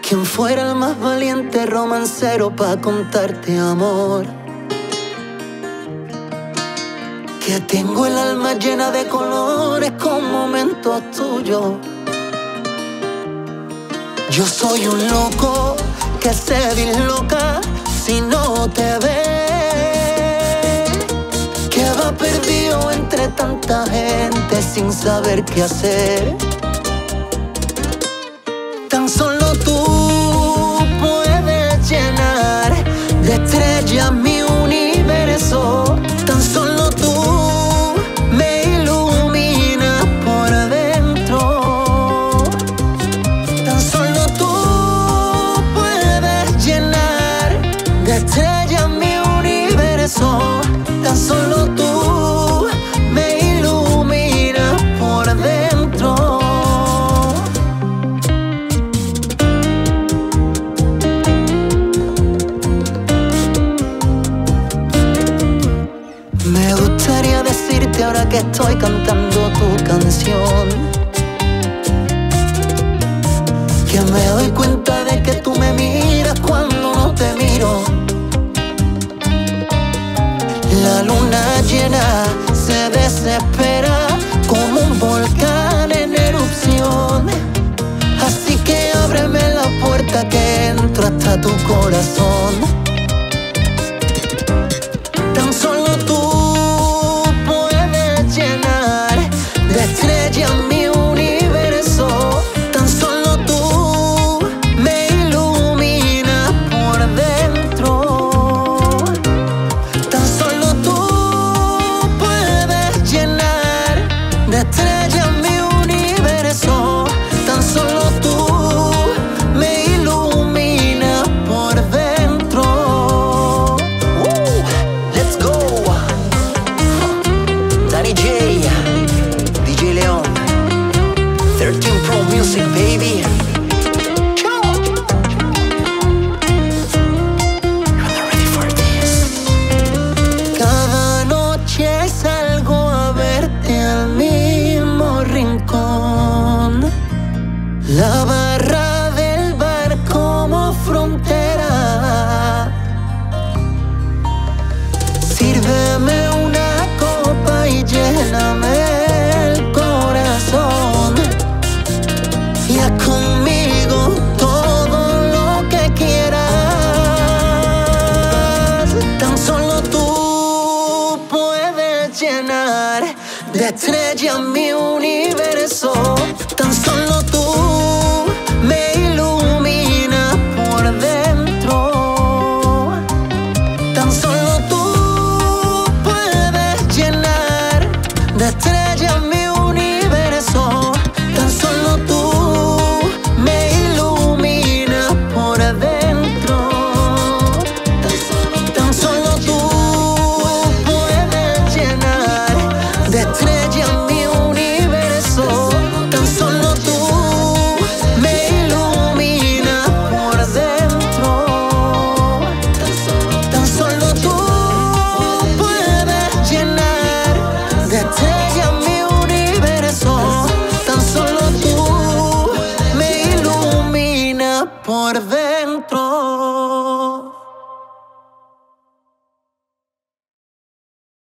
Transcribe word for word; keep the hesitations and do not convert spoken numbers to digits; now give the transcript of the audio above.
¿Quién fuera el más valiente romancero pa' contarte amor? Que tengo el alma llena de colores con momentos tuyos. Yo soy un loco que se disloca si no te ve, que va perdido entre tanta gente sin saber qué hacer. Tan solo tú puedes llenar de estrellas mi universo. Tan solo tú me iluminas por dentro. Tan solo tú puedes llenar de estrellas mi universo. Tan solo tú me iluminas por dentro. Me gustaría decirte ahora que estoy cantando tu canción, que me doy cuenta de que tú me miras cuando no te miro. La luna llena se desespera como un volcán en erupción. Así que ábreme la puerta que entro hasta tu corazón. Tan solo tú puedes llenar de estrellas mi universo. Tan solo tú me iluminas por dentro. Tan solo tú puedes llenar de estrellas mi universo. Tan solo tú me iluminas por dentro. Uh, let's go. Danny J, D J Leon, thirteen Pro Music, baby. Cada noche salgo a verte al mismo rincón. La barra del bar como frontera. Sírveme una copa y lléname el corazón. Y haz conmigo todo lo que quieras. Tan solo tú puedes llenar de estrellas mi universo. Tan solo tú me iluminas por dentro. Tan solo tú puedes llenar de estrellas mi universo. Tan solo tú me iluminas por dentro. Tan solo, tan solo tú puedes llenar de estrellas mi universo. Tan solo tú me iluminas por dentro. Tan solo tú puedes llenar de estrellas mi universo. Tan solo tú me iluminas por dentro.